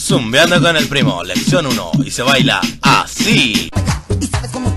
Zumbeando con el primo, lección 1, y se baila así. ¿Y sabes cómo